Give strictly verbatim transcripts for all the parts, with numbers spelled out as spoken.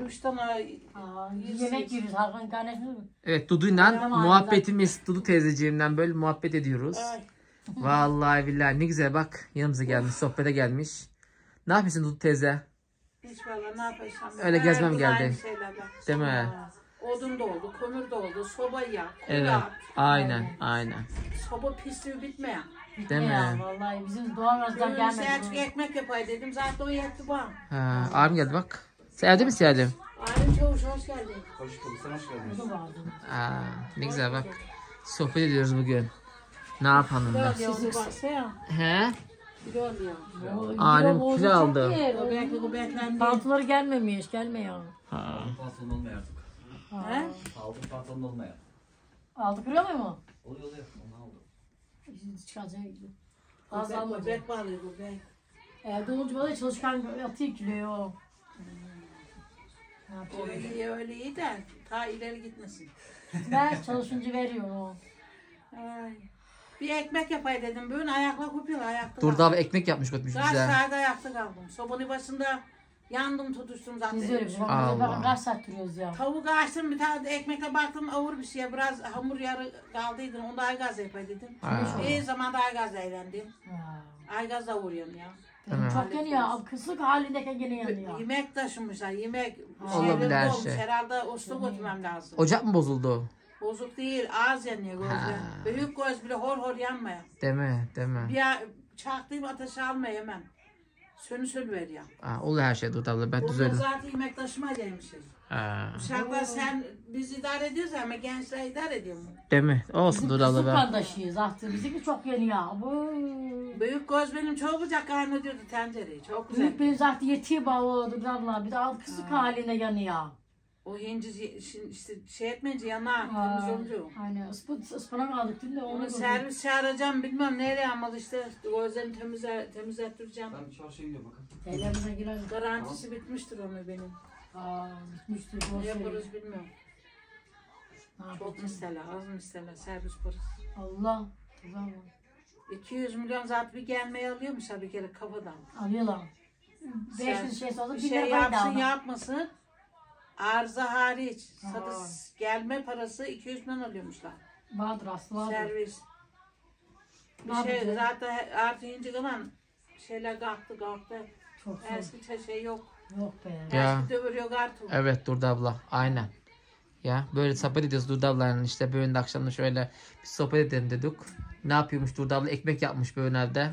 Üç tane Aa, yemek yiyoruz Hakan kardeşimiz. Evet Dudu'yla Tamam, muhabbetimiz Dudu teyzeciğimden böyle muhabbet ediyoruz. Ay. Vallahi billahi ne güzel bak yanımıza gelmiş sohbete gelmiş. Ne yapıyorsun Dudu teyze? Hiç valla ne yapacağım. Öyle Her gezmem gün geldi. aynı şeyler bak. Değil mi? Odun da oldu, kömür de oldu, soba yak, Evet. kulak. Aynen aynen. Soba pisliği bitmeyen. Değil mi? Ya, vallahi bizim doğamazdan Bugün gelmedi. Selçuk ekmek yapay dedim. Zaten o yetti bana. Ha, abim geldi bak. Sen evde misin Selim? Alim Çavuş hoş geldin. Hoş bulduk. Sen hoş geldin. Bu vardı. Aa, ne güzel bak. Sohbet ediyoruz bugün. Ne yapalım da? Biraz yavru varsa ya. He? Bir oluyor. Alim kilo aldı. O belki o beklendi. Pantolonları gelmemiş, gelmiyor. Ha. Pantolon olmuyor artık. He? Aldım pantolon olmuyor. Aldık biliyor mu? Oluyor oluyor. Onu aldım. Çıkacak. Fazla Fazla almadı. bek bağlıyor bu bek. Evde olunca böyle çalışkan atıyor kiloyu. Ne O yapıyor? iyi öyle iyi de ta ileri gitmesin. Ben çalışınca veriyor o. Ay. Bir ekmek yapay dedim. Bugün ayakla kopuyor ayakta. Durdu abi ekmek yapmış bakmış Kaç bize. saat ayakta kaldım. Sobanın başında yandım tutuştum zaten. Biz öyle bir şey. Allah. Bakın kaç saat duruyoruz ya. Tavuk açtım bir tane de ekmekle baktım avur bir şeye biraz hamur yarı kaldıydı. Onu da aygaz yapay dedim. Ha. İyi zamanda aygazla eğlendim. Ha. Aygazla vuruyorum ya. Benim çok yanıyor. Kısık halindeyken gene yanıyor. Yemek taşımışlar yemek. Olabilir şeyleri her dolmuş. şey. Herhalde usta götürmem lazım. Ocak mı bozuldu? Bozuk değil ağız yanıyor gözler. Ha. Büyük göz bile hor hor yanmaya. Değil mi? Değil mi? Bir ya- çaktığım ateşi almaya hemen. Sönü sönü ver ya. Ha, oluyor her şey Durdu abla ben Ondan düzelim. zaten yemek taşımayacakmışız. Ha. Dışarıda sen biz idare ediyoruz ama gençler idare ediyor mu? Değil mi? Olsun Bizim Durdu abla kısık ben. kardeşiyiz. Ahtı bizimki çok yanıyor. Bu. Büyük göz benim çok bucak kaynatıyordu tencereyi. Çok güzel. Büyük benim zaten yetiyor bağlıdır abla. Bir de alt kısık halinde yanıyor. O hinci şimdi işte şey etmeyince yanar. Aa, Temiz oluyor. Aynen. Isp ıspanak aldık dün de onu Onu gördüm. servis çağıracağım bilmem nereye ama işte gözlerini temize, temizlettireceğim. Ben bir çarşıya gidiyorum bakın. Ellerimize girelim. Garantisi bitmiştir onu benim. Aa, bitmiştir. Ne Boş ver. yaparız bilmiyorum. Ne Çok yapacağız? misale, az misale, servis parası. Allah. Tamam. iki yüz milyon zaten bir gelmeye alıyormuş ha bir kere kafadan. Alıyorlar. beş Sen yüz şey sordu. bir Bir şey lira yapsın yapsın yapmasın. Arıza hariç. Ha. Satış gelme parası iki yüz milyon alıyormuşlar. Vardır aslı vardır. Servis. Bir Vardır şey canım. zaten artı ince kalan şeyler kalktı kalktı. Çok zor. Eski şey yok. Yok be. Ya. Eski dövür yok artık. Evet Durdu abla aynen. Ya böyle sohbet ediyoruz Durdu ablayla işte böyle de akşamda şöyle bir sohbet edelim dedik. Ne yapıyormuş Durdu abla ekmek yapmış böyle evde.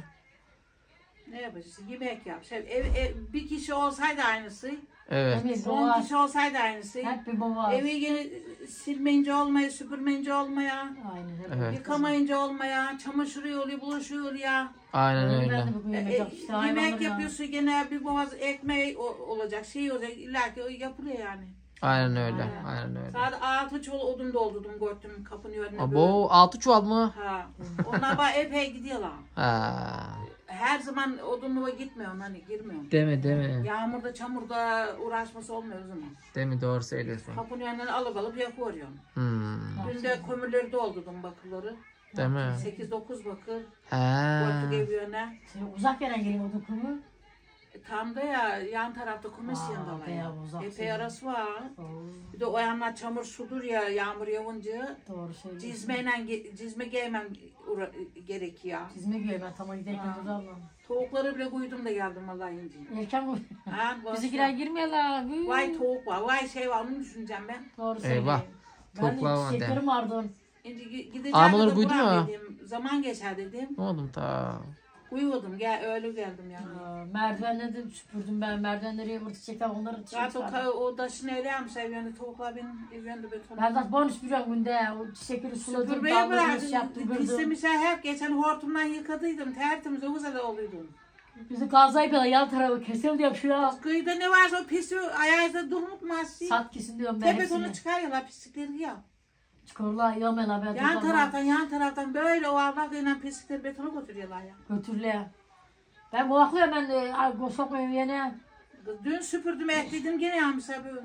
Ne yapacağız? Yemek yap. Şey, ev, ev, bir kişi olsaydı aynısı. Evet. Tabii bu On var. kişi olsaydı aynısı. Hep bir bu var. Evi yine silmeyince olmaya, süpürmeyince olmaya, Aynen. Hep Evet. yıkamayınca olmaya, çamaşırı oluyor, bulaşıyor ya. Aynen Ben öyle. de bugün E, yemek e, yaptım. İşte yemek hayvanlarla. yapıyorsun gene bir boğaz ekmeği o- olacak, şey olacak, illa ki o yapılıyor yani. Aynen öyle. Aynen. Aynen öyle. Sadece altı çuval odun doldurdum, gördüm kapının önüne. Abo altı çuval mı? böyle. Ha. Onlar bana epey gidiyorlar. Ha. Her zaman odunluğa gitmiyorum hani girmiyorum. Deme deme. Yağmurda çamurda uğraşması olmuyor o zaman. Deme doğru söylüyorsun. Kapının önünden alıp alıp yakıyorum. Hmm. Dün de kömürleri doldurdum bakırları. Değil mi? sekiz dokuz bakır. Ha. Koyduk ev yöne. Şimdi uzak yerden geliyor o kumu. E, Tam da ya yan tarafta kumis Aa, yanındalar. bayağı ya. uzak Epey senin. arası var. Oo, Bir de o yanlar çamur sudur ya yağmur yağınca. doğru söylüyorsun. Cizmeyle ge- cizme giymem ura- gerekiyor. Çizme giyiyor ben tamam giderken Ha. dur Allah'ım. Tavukları bile koydum da geldim vallahi ince. Erken bu. Ha, Bizimkiler girmiyorlar. Vay tavuk var, vay şey var onu düşüneceğim ben. Doğru Eyvah. söylüyorsun. Ben Toplar de var çiçeklerim vardı. İnce gi- gideceğim Almaları de koydun bırak mu? dedim. Zaman geçer dedim. Ne oldu ta? Uyuyordum gel öyle geldim yani. Aa, merdivenleri de süpürdüm ben. Merdivenleri yumurta çiçekler onları Zaten o, çiçekler. ka- o taşını öyle yapmış evlerinde tavuklar benim evlerinde beton. Ben zaten bonus süpürüyorum günde. O çiçekleri suladım. Süpürmeye Dalgızını bıraktım. yaptım. kırdım. Pislemişler hep geçen hortumdan yıkadıydım. Tertemiz o güzel oluydum. Bizi gazla yapıyorlar. Yan tarafı kesildi diyorum şuraya. Kıyıda ne varsa o pisi ayağınızda durmutmaz. Sat kesin diyorum ben Tepet onu hepsini. çıkarıyorlar pislikleri ya. Çıkarırlar yiyorlar ben. Yan taraftan yan taraftan böyle o avlakıyla pislikleri betona götürüyorlar ya. Götürürler. Ben kulaklıyorum ben de. Ay sokmayayım yine. Dün süpürdüm ettiydim gene yanmışlar böyle.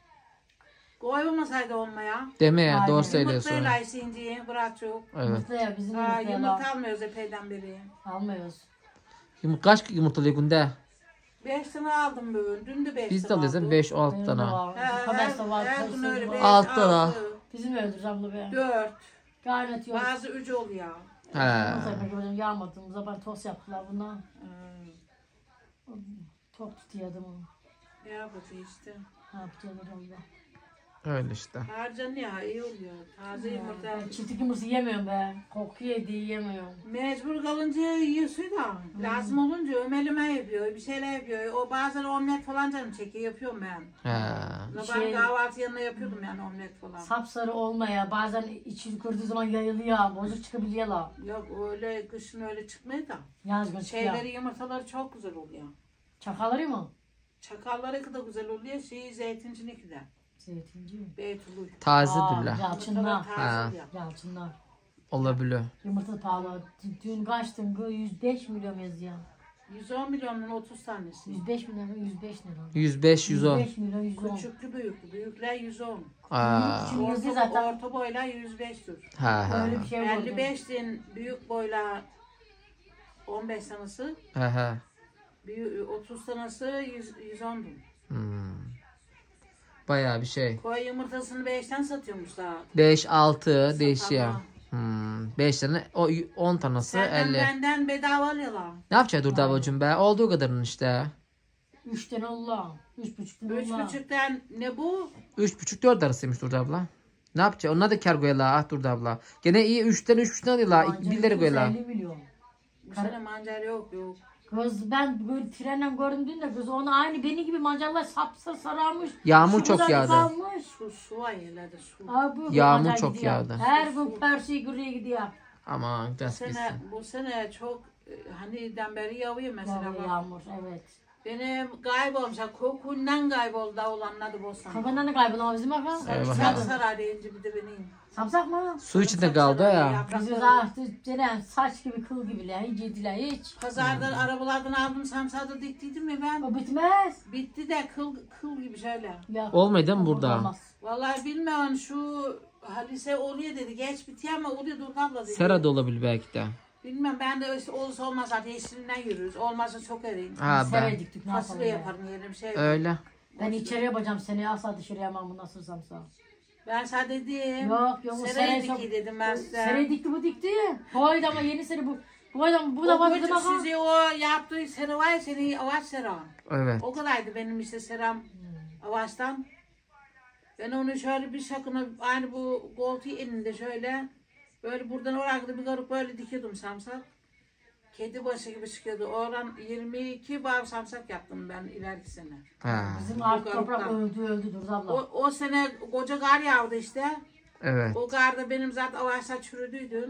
Koyulmasaydı olmaya. Deme ya Aynen. doğru söylüyorsun. Yumurtayla isinci bırak çok. Evet. Yumurta ya bizim Ha, yumurta yumurta ya. almıyoruz epeyden beri. Almıyoruz. Yum kaç yumurtalıyor günde? Beş tane aldım bugün. Dün de beş Biz de tane alıyoruz aldım. beş altı Benim de tane. var. He, her, Kamerası var. her gün kayısı öyle var. beş, Altı da. altı, Bizim öldüreceğim be. dört. Gayret yok. Bazı üç oluyor. He. Nasıl ekmek yapacağım? Yağmadığım zaman tost yaptılar bundan. Hmm. Çok tutuyordum onu. Ne yapacağız işte. Ne yapacağım ben? Öyle işte. Harcanıyor, iyi oluyor. Taze yumurta. Ben çiftlik yumurtası yemiyorum ben. Koku yediği yemiyorum. Mecbur kalınca yiyorsun da. Lazım olunca ömelime yapıyor, bir şeyler yapıyor. O bazen omlet falan canım çekiyor, yapıyorum ben. He. Sabah Şey- kahvaltı yanına yapıyordum yani omlet falan. Sapsarı olmaya bazen içi kırdığı zaman yayılıyor. Bozuk çıkabiliyorlar. Yok öyle kışın öyle çıkmıyor da. Yaz gün çıkıyor. Şeyleri yumurtaları çok güzel oluyor. Çakaları mı? Çakalları da güzel oluyor. Şeyi zeytincininki de. Zeytinci mi? Beytulu. Tazedirler. Yalçınlar. Taze oluyor. Yalçınlar. Olabiliyor. Yumurta pahalı. Dün kaçtın? Bu yüz beş milyon yazıyor. yüz on milyonun otuz tanesi. yüz beş milyon, yüz beş lira. yüz beş yüz on. yüz beş milyon, yüz on. Küçüklü büyüklü. Büyükler yüz on. Aa. Şimdi yazıyor Orta, zaten. orta boylar yüz beştir. Ha ha. Öyle bir şey oldu. elli beştin büyük boylar on beş tanesi. Ha ha. Büyük, otuz tanesi yüz, yüz ondu. Hmm. Bayağı bir şey. Koy yumurtasını beşten satıyormuşlar. beş altı değişiyor. Satanlar. Hmm. beş tane o on tanesi Senden elli. benden bedava alıyorlar. Ne yapacak Durdu ablacığım be? Olduğu kadarın işte. Üç tane Allah. Üç buçuk tane Üç Allah. buçuktan ne bu? üç buçuk dört arasıymış Durdu abla. Ne yapacak? Onlar da kar koyarlar ah Durdu abla. Gene iyi üçten üç buçuktan alıyorlar. bir lira koyarlar. elli milyon. Bu sene mancar yok yok. Kız ben böyle trenle gördüm de kız onu aynı beni gibi mancarlar sapsa sararmış. Yağmur Şu çok kadar yağdı. kalmış. Su, su var yerlerde su. Abi, bu Yağmur mancar çok gidiyor. yağdı. Her gün Persi'ye gürüye gidiyor. Aman Bu gaz sene, gitsin. bu sene çok e, hani den beri yağıyor mesela. Vallahi bak. yağmur evet. Benim kaybolmuşlar. Kokundan kayboldu da olanladı Bostan. Kafandan da kaybolan bizim akıl. Eyvah. Sarı sarar deyince bir de benim. Samsak mı? Su içinde kaldı ya. Biz Yaprakları- artık Ceren saç gibi kıl gibiler. Hiç yediler hiç. Pazardan arabalardan aldım samsağı da diktiydim ya ben. O bitmez. Bitti de kıl kıl gibi şöyle. Ya, Olmadı değil mi burada? olmaz. Vallahi bilmiyorum şu Halise oluyor dedi. Geç bitiyor ama oluyor Durdu abla dedi. Sera da olabilir belki de. Bilmem ben de öyle olursa olmaz zaten yeşilinden yürürüz. Olmazsa çok eriyim. Ha Sere ben. diktik ne yapalım Fasulye ya. yaparım yerine bir şey. Öyle. Ben içeri yapacağım seni asla dışarı yapmam bu nasıl samsa. Ben sana dedim. Yok, yok, o Seraya sere çok- diki dedim ben size. Sere dikti bu dikti. Koydu ama yeni sere bu. Koydu ama bu da O var küçük bizim akıl. sizi o yaptığı sera var ya senin avaç seran. Evet. O kadardı benim işte seram avaçtan. Ben onu şöyle bir şakına aynı bu koltuğu elinde şöyle böyle buradan oraya kadar bir garip böyle dikiyordum samsak. Kedi başı gibi çıkıyordu. Oradan yirmi iki bağ samsak yaptım ben ileriki sene. Ha. Bizim artık Yukarıdan. toprak öldü öldü Durdu abla. O, o sene koca kar yağdı işte. Evet. O karda benim zaten avaçlar çürüdüydü.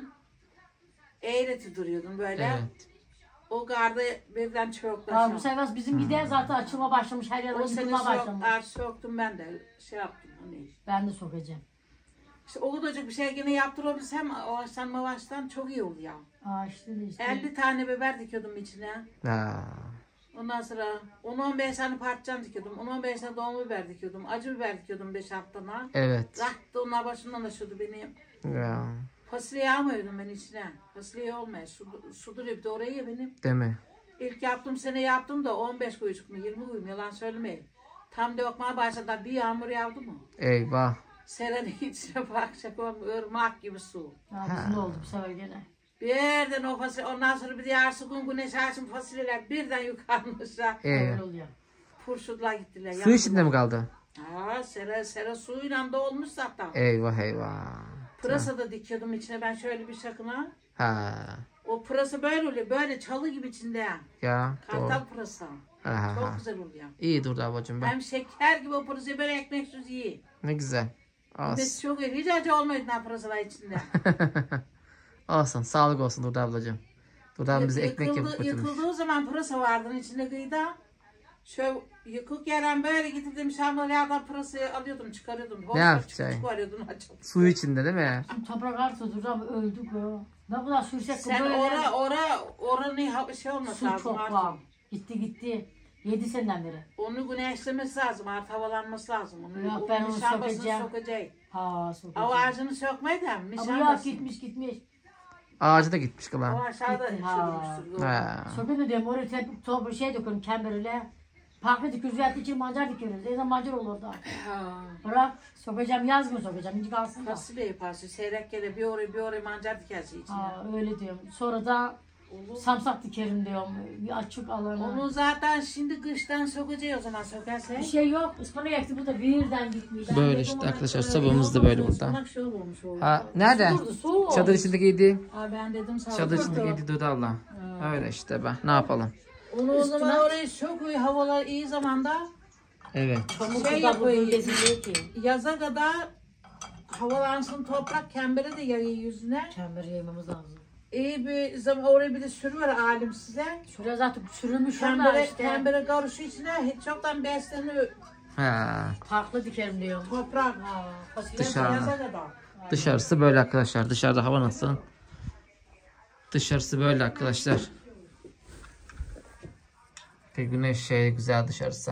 Eğreti duruyordum böyle. Evet. O karda birden çöktü. Ha, bu aşağı. sefer bizim gider zaten açılma başlamış her yer O sene yıkılma sok, başlamış. ar söktüm ben de şey yaptım. Hani. Ben de sokacağım. İşte o kadarcık bir şey gene yaptırabilsem avaçtan mavaçtan çok iyi oldu ya. Aa işte de işte. elli tane biber dikiyordum içine. Ha. Ondan sonra on on beş tane patlıcan dikiyordum. on on beş tane doğum biber dikiyordum. Acı biber dikiyordum beş altına. Evet. Rahattı onlar başımdan aşıyordu beni. Ya. Fasulye almıyordum ben içine. Fasulye olmuyor. Su, su duruyor bir de oraya ya benim. Değil mi? İlk yaptığım sene yaptım da on beş kuyucuk mu yirmi kuyum yalan söylemeyin. Tam dökmeye başladı bir yağmur yağdı mı? Eyvah. Serenin içine bakacak olmuyor. Irmak gibi su. Ha, bizim de oldu bu sefer gene. Birden o fasulye, ondan sonra bir de yarısı gün güneş açım fasulyeler birden yukarımışlar. Ee, Öyle oluyor. Purşutla gittiler. su içinde mi kaldı? Ha, sere sere suyla da olmuş zaten. Eyvah eyvah. Pırasa da dikiyordum içine ben şöyle bir şakına. Ha. O pırasa böyle oluyor. Böyle çalı gibi içinde. Ya doğru. Kartal pırasa. Ha, Çok ha. güzel oluyor. İyi Durdu ablacığım ben. Hem şeker gibi o pırasayı böyle ekmeksiz yiyin. Ne güzel. Biz Olsun. çok iyi. Hiç acı olmuyor ne pırasalar içinde. Olsun. Sağlık olsun Durdu ablacığım. Durdu ablam bize ekmek Yıkıldı- yapıp götürmüş. Yıkıldığı zaman pırasa vardı içinde kıyıda. Şöyle yıkık yeren böyle getirdim şambalyadan pırasayı alıyordum çıkarıyordum. Hop, yapacaksın? Çıkarıyordum açıp. Su içinde değil mi? Şimdi toprak artı Durdu abla öldük o. Ne kadar sürsek Sen böyle. ora ora oranın ha- şey olması Su lazım çok artık. var. Gitti gitti. Yedi seneden beri. Onu güneşlemesi lazım artık havalanması lazım. Onu, Yok, o ben onu nişanbasını sökeceğim. sokacak. Ha sokacağım. O ağacını sökmeyi de Ama yok nişanbasını. gitmiş gitmiş. Ağacı da gitmiş O kılan. aşağıda Gitti, ha. çürümüştür. Ha. Sokun da diyorum oraya tep top şey döküyorum kemerle. Parkı dikiyoruz veyahut için mancar dikiyoruz. Ne zaman mancar olur da. Ha. Bırak sokacağım yaz mı sokacağım ince kalsın da. Nasıl bir yaparsın? Seyrek gele bir oraya bir oraya mancar dikersin içine. Ha, öyle diyorum. Sonra da samsak dikerim diyorum. Bir açık alana. Onu zaten şimdi kıştan sokacağız o zaman sokarsa. Bir şey yok. Ispanak ekti bu da birden gitmiyor. Ben Böyle dedim işte ona arkadaşlar şöyle sobamız da böyle burada. Ispanak şey olmuş o. Ha nerede? Durdu, soğuk. Çadır içindekiydi. Ha ben dedim sana. Çadır içindekiydi Dudu abla. Öyle işte ben. Ne yapalım? Onu o zaman oraya sokuyor havalar iyi zamanda. Evet. Pamuk Şey şey yapıyor. yapıyor. Geziliyor ki. Yaza kadar havalansın toprak kembere de yayıyor yüzüne. Çemberi yememiz lazım. İyi bir zaman oraya bir de sürüver alim size. Şuraya zaten sürülmüş onlar Kembere, işte. kembere karışı içine hiç çoktan besleniyor Ha. Farklı dikerim diyorum. toprak. Ha, fasulye Dışarı. Yaza kadar. Dışarısı böyle arkadaşlar. Dışarıda hava nasıl? Dışarısı böyle arkadaşlar. Bir güneş şey güzel dışarısı.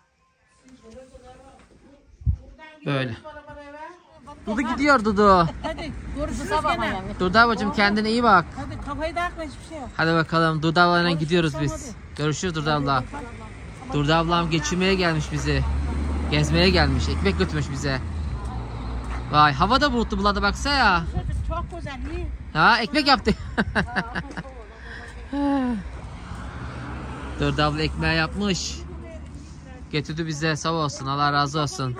Böyle. Dudu gidiyor Dudu. Hadi görüşürüz sabah gene. yani. Dudu ablacığım kendine iyi bak. Hadi kafayı dağıtma hiçbir şey yok. Hadi bakalım Dudu ablayla gidiyoruz biz. Görüşürüz Dudu abla. Dudu ablam geçirmeye gelmiş bizi. Gezmeye gelmiş. Ekmek götürmüş bize. Vay hava da bulutlu buladı baksa ya. Çok güzel iyi. Ha ekmek yaptı. Dudu abla ekmeği yapmış. Getirdi bize sağ olsun. Allah razı olsun.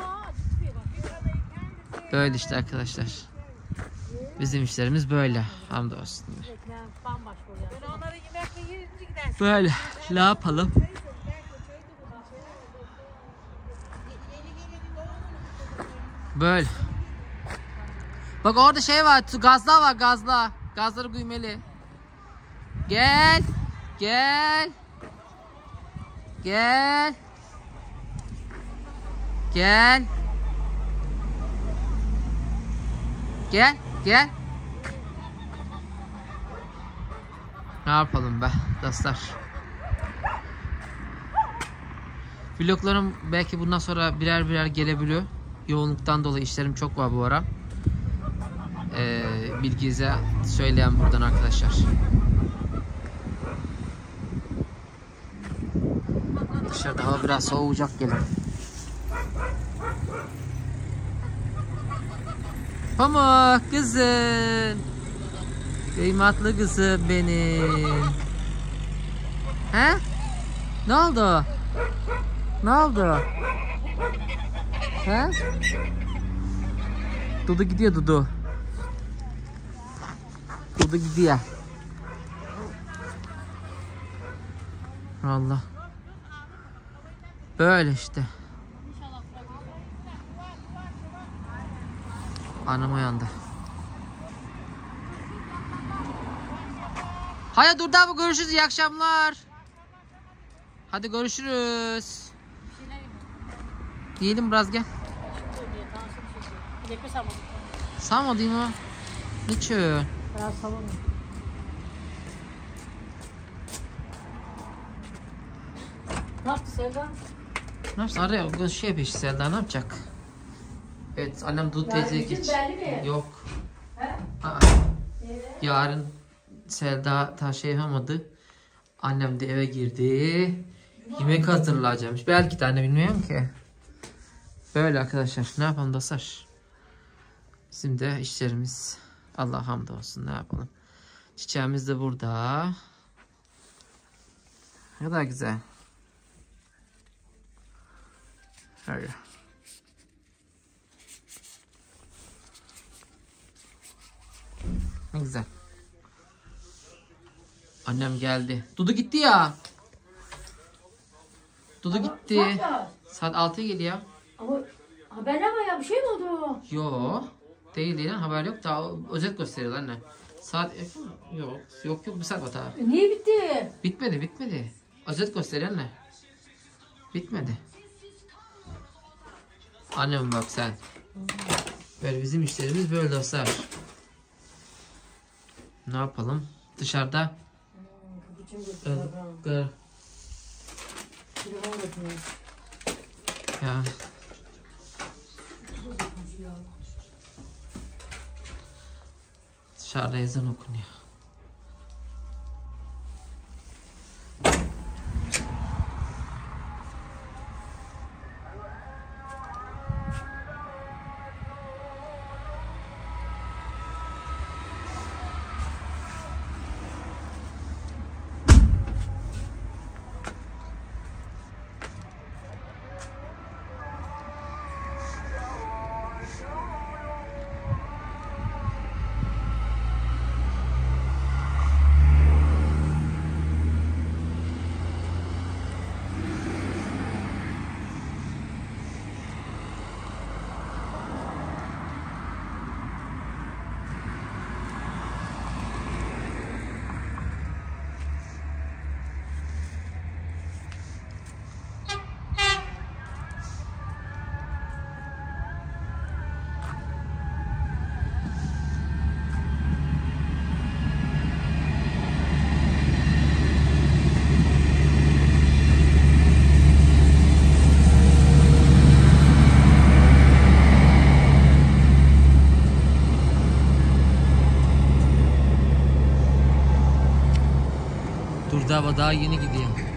Böyle işte arkadaşlar. Bizim işlerimiz böyle. Hamdolsun. Onları yemekle yiyince gidersin. Böyle. Ne yapalım? Böyle. Bak orada şey var. Gazla var gazla. Gazları güymeli. Gel. Gel. Gel. Gel. Gel. Gel. Ne yapalım be dostlar. Vloglarım belki bundan sonra birer birer gelebiliyor. Yoğunluktan dolayı işlerim çok var bu ara. Ee, bilginize söyleyen buradan arkadaşlar. Dışarıda hava biraz soğuyacak gelir. Pamuk kızım. Kıymetli kızım benim. He? Ne oldu? Ne oldu? He? Dudu gidiyor Dudu. Dudu gidiyor. Allah. Böyle işte. Anam uyandı. Hayır dur daha görüşürüz. İyi akşamlar. Hadi görüşürüz. Yiyelim biraz gel. Sağma değil mi o? Niçin? Biraz savunma. Ne yaptı Selda? Ne yapsın? Araya bugün şey yapıyor işte Selda ne yapacak? Evet annem Dudu Yani teyzeye bizim geç. belli mi? Yok. He? Aa. Evet. Yarın Selda ta şey yapamadı. Annem de eve girdi. Yemek hazırlayacakmış. Belki de anne bilmiyorum ki. Böyle arkadaşlar. Ne yapalım dostlar? Bizim de işlerimiz Allah hamdolsun. Ne yapalım? Çiçeğimiz de burada. Ne kadar güzel. Öyle. Ne güzel. Annem geldi. Dudu gitti ya. Dudu gitti. Yapma. Saat altıya geliyor. Ama haberler var ya bir şey mi oldu? Yo. Değil değil haber yok. Daha özet gösteriyorlar anne. Saat yok. Yok yok bir saat var daha. E, niye bitti? Bitmedi bitmedi. Özet gösteriyor anne. Bitmedi. Annem bak sen. Böyle bizim işlerimiz böyle dostlar. Ne yapalım? Dışarıda Gır. Ya. Dışarıda ezan okunuyor. Durdaba daha yeni gidiyor.